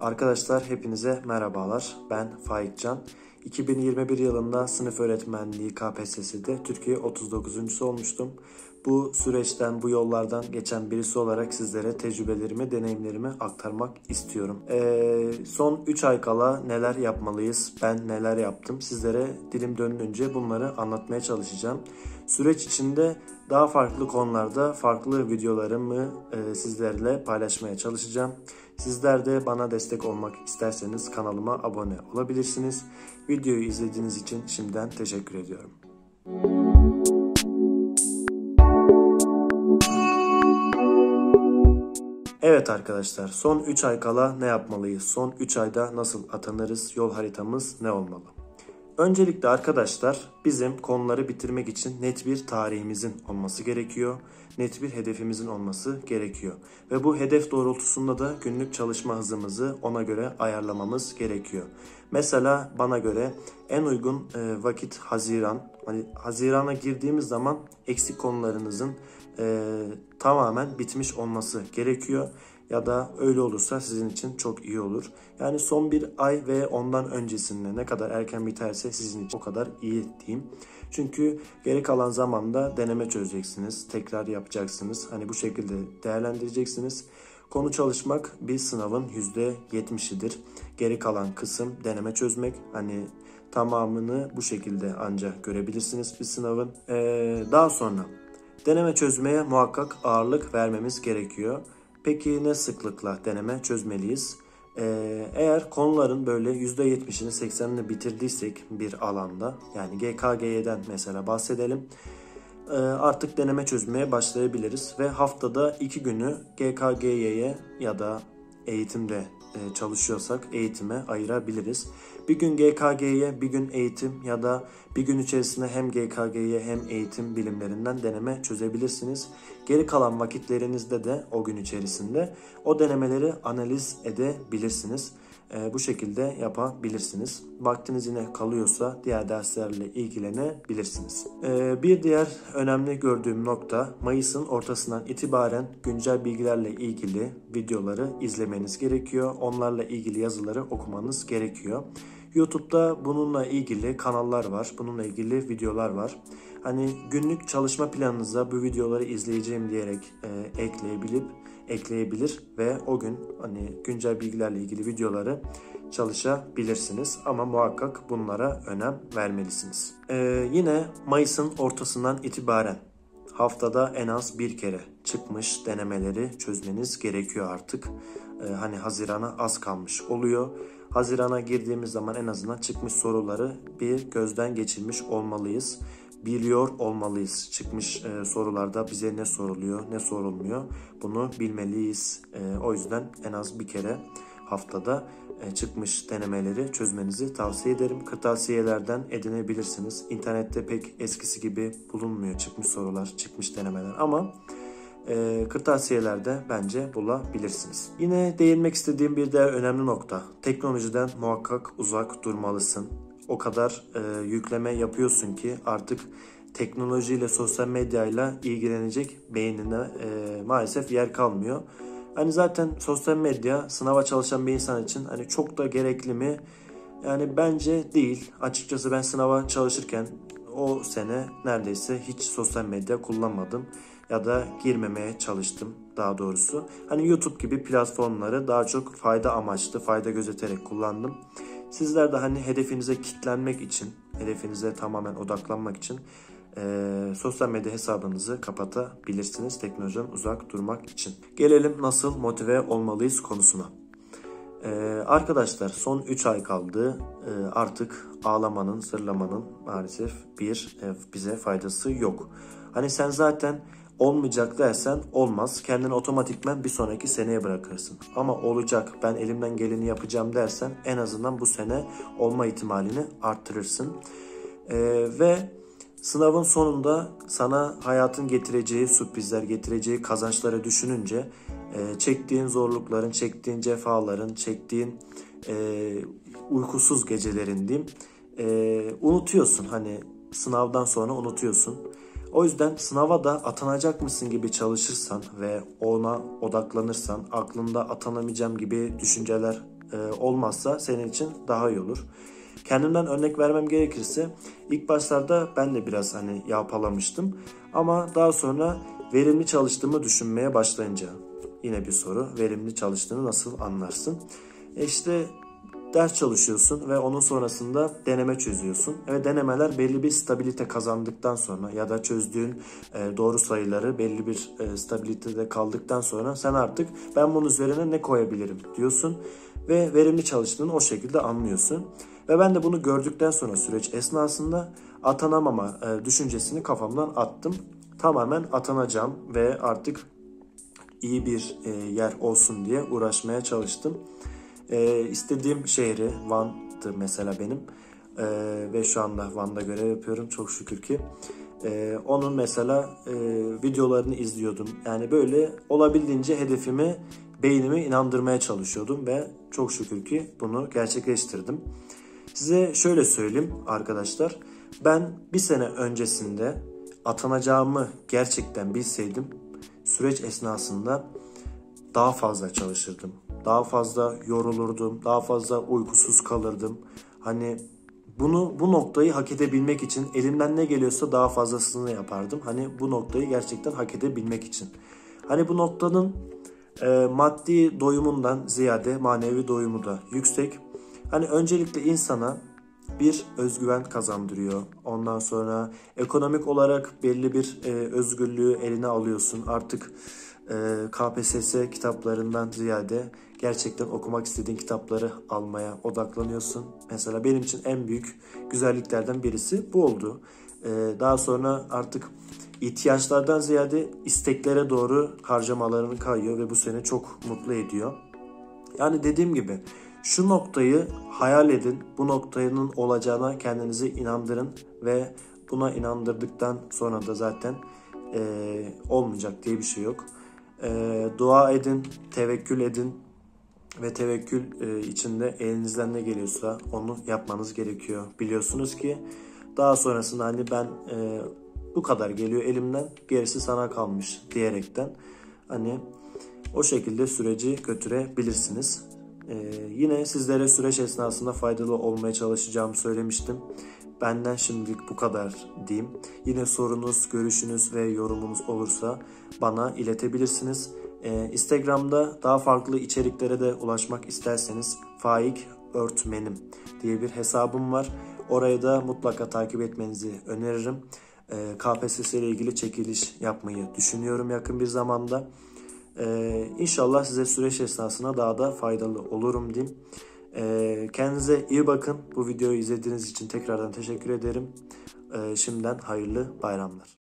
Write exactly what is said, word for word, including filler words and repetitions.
Arkadaşlar hepinize merhabalar. Ben Faik Can. iki bin yirmi bir yılında sınıf öğretmenliği K P S S'de Türkiye otuz dokuzuncusu olmuştum. Bu süreçten, bu yollardan geçen birisi olarak sizlere tecrübelerimi, deneyimlerimi aktarmak istiyorum. Ee, son üç ay kala neler yapmalıyız, ben neler yaptım, sizlere dilim döndüğünce bunları anlatmaya çalışacağım. Süreç içinde daha farklı konularda farklı videolarımı e, sizlerle paylaşmaya çalışacağım. Sizler de bana destek olmak isterseniz kanalıma abone olabilirsiniz. Videoyu izlediğiniz için şimdiden teşekkür ediyorum. Evet arkadaşlar, son üç ay kala ne yapmalıyız? Son üç ayda nasıl atanırız? Yol haritamız ne olmalı? Öncelikle arkadaşlar bizim konuları bitirmek için net bir tarihimizin olması gerekiyor. Net bir hedefimizin olması gerekiyor. Ve bu hedef doğrultusunda da günlük çalışma hızımızı ona göre ayarlamamız gerekiyor. Mesela bana göre en uygun vakit Haziran. Hani Haziran'a girdiğimiz zaman eksik konularınızın e, tamamen bitmiş olması gerekiyor. Ya da öyle olursa sizin için çok iyi olur. Yani son bir ay ve ondan öncesinde ne kadar erken biterse sizin için o kadar iyi diyeyim. Çünkü geri kalan zamanda deneme çözeceksiniz, tekrar yapacaksınız. Hani bu şekilde değerlendireceksiniz. Konu çalışmak bir sınavın yüzde yetmişidir. Geri kalan kısım deneme çözmek. Hani tamamını bu şekilde ancak görebilirsiniz bir sınavın. Ee, daha sonra deneme çözmeye muhakkak ağırlık vermemiz gerekiyor. Peki ne sıklıkla deneme çözmeliyiz? Ee, eğer konuların böyle yüzde yetmişini seksenini bitirdiysek bir alanda, yani G K G Y'den mesela bahsedelim, ee, artık deneme çözmeye başlayabiliriz ve haftada iki günü G K G Y'ye ya da eğitimde e, çalışıyorsak eğitime ayırabiliriz. Bir gün G K G Y, bir gün eğitim ya da bir gün içerisinde hem G K G Y hem eğitim bilimlerinden deneme çözebilirsiniz. Geri kalan vakitlerinizde de o gün içerisinde o denemeleri analiz edebilirsiniz. E, bu şekilde yapabilirsiniz. Vaktiniz yine kalıyorsa diğer derslerle ilgilenebilirsiniz. E, bir diğer önemli gördüğüm nokta, Mayıs'ın ortasından itibaren güncel bilgilerle ilgili videoları izlemeniz gerekiyor. Onlarla ilgili yazıları okumanız gerekiyor. YouTube'da bununla ilgili kanallar var. Bununla ilgili videolar var. Hani günlük çalışma planınıza bu videoları izleyeceğim diyerek e, ekleyebilip ekleyebilir ve o gün hani güncel bilgilerle ilgili videoları çalışabilirsiniz. Ama muhakkak bunlara önem vermelisiniz. Ee, yine Mayıs'ın ortasından itibaren haftada en az bir kere çıkmış denemeleri çözmeniz gerekiyor artık. Ee, hani Haziran'a az kalmış oluyor. Haziran'a girdiğimiz zaman en azından çıkmış soruları bir gözden geçirmiş olmalıyız. Biliyor olmalıyız. Çıkmış e, sorularda bize ne soruluyor, ne sorulmuyor. Bunu bilmeliyiz. E, o yüzden en az bir kere haftada e, çıkmış denemeleri çözmenizi tavsiye ederim. Kırtasiyelerden edinebilirsiniz. İnternette pek eskisi gibi bulunmuyor çıkmış sorular, çıkmış denemeler ama e, kırtasiyelerde bence bulabilirsiniz. Yine değinmek istediğim bir diğer önemli nokta. Teknolojiden muhakkak uzak durmalısın. O kadar e, yükleme yapıyorsun ki artık teknolojiyle, sosyal medyayla ilgilenecek beynine e, maalesef yer kalmıyor. Hani zaten sosyal medya sınava çalışan bir insan için hani çok da gerekli mi? Yani bence değil. Açıkçası ben sınava çalışırken o sene neredeyse hiç sosyal medya kullanmadım. Ya da girmemeye çalıştım daha doğrusu. Hani YouTube gibi platformları daha çok fayda amaçlı, fayda gözeterek kullandım. Sizler de hani hedefinize kitlenmek için, hedefinize tamamen odaklanmak için e, sosyal medya hesabınızı kapatabilirsiniz teknolojiden uzak durmak için. Gelelim nasıl motive olmalıyız konusuna. E, arkadaşlar son üç ay kaldı. E, artık ağlamanın, zırlamanın maalesef bir e, bize faydası yok. Hani sen zaten olmayacak dersen olmaz. Kendini otomatikmen bir sonraki seneye bırakırsın. Ama olacak, ben elimden geleni yapacağım dersen en azından bu sene olma ihtimalini arttırırsın. Ee, ve sınavın sonunda sana hayatın getireceği sürprizler, getireceği kazançları düşününce e, çektiğin zorlukların, çektiğin cefaların, çektiğin e, uykusuz gecelerin diyeyim, e, unutuyorsun. Hani sınavdan sonra unutuyorsun. O yüzden sınava da atanacakmışsın gibi çalışırsan ve ona odaklanırsan, aklında atanamayacağım gibi düşünceler e, olmazsa senin için daha iyi olur. Kendimden örnek vermem gerekirse ilk başlarda ben de biraz hani yalpalamıştım. Ama daha sonra verimli çalıştığımı düşünmeye başlayınca, yine bir soru, verimli çalıştığını nasıl anlarsın? E işte ders çalışıyorsun ve onun sonrasında deneme çözüyorsun. Ve denemeler belli bir stabilite kazandıktan sonra ya da çözdüğün doğru sayıları belli bir stabilitede kaldıktan sonra sen artık ben bunun üzerine ne koyabilirim diyorsun ve verimli çalıştığını o şekilde anlıyorsun. Ve ben de bunu gördükten sonra süreç esnasında atanamama düşüncesini kafamdan attım. Tamamen atanacağım ve artık iyi bir yer olsun diye uğraşmaya çalıştım. Ee, istediğim şehri Van'dı mesela benim ee, ve şu anda Van'da görev yapıyorum çok şükür ki. Ee, onun mesela e, videolarını izliyordum. Yani böyle olabildiğince hedefimi, beynimi inandırmaya çalışıyordum ve çok şükür ki bunu gerçekleştirdim. Size şöyle söyleyeyim arkadaşlar. Ben bir sene öncesinde atanacağımı gerçekten bilseydim süreç esnasında daha fazla çalışırdım. Daha fazla yorulurdum, daha fazla uykusuz kalırdım. Hani bunu bu noktayı hak edebilmek için elimden ne geliyorsa daha fazlasını yapardım. Hani bu noktayı gerçekten hak edebilmek için. Hani bu noktanın e, maddi doyumundan ziyade manevi doyumu da yüksek. Hani öncelikle insana bir özgüven kazandırıyor. Ondan sonra ekonomik olarak belli bir e, özgürlüğü eline alıyorsun. Artık e, K P S S kitaplarından ziyade gerçekten okumak istediğin kitapları almaya odaklanıyorsun. Mesela benim için en büyük güzelliklerden birisi bu oldu. E, daha sonra artık ihtiyaçlardan ziyade isteklere doğru harcamalarını kayıyor ve bu seni çok mutlu ediyor. Yani dediğim gibi şu noktayı hayal edin, bu noktanın olacağına kendinizi inandırın ve buna inandırdıktan sonra da zaten e, olmayacak diye bir şey yok. E, dua edin, tevekkül edin ve tevekkül e, içinde elinizden ne geliyorsa onu yapmanız gerekiyor. Biliyorsunuz ki daha sonrasında hani ben e, bu kadar geliyor elimden, gerisi sana kalmış diyerekten hani o şekilde süreci götürebilirsiniz. Ee, yine sizlere süreç esnasında faydalı olmaya çalışacağımı söylemiştim. Benden şimdilik bu kadar diyeyim. Yine sorunuz, görüşünüz ve yorumunuz olursa bana iletebilirsiniz. Ee, Instagram'da daha farklı içeriklere de ulaşmak isterseniz Faik Örtmenim diye bir hesabım var. Orayı da mutlaka takip etmenizi öneririm. Ee, K P S S ile ilgili çekiliş yapmayı düşünüyorum yakın bir zamanda. Ee, İnşallah size süreç esnasında daha da faydalı olurum diyeyim. Ee, kendinize iyi bakın. Bu videoyu izlediğiniz için tekrardan teşekkür ederim. Ee, şimdiden hayırlı bayramlar.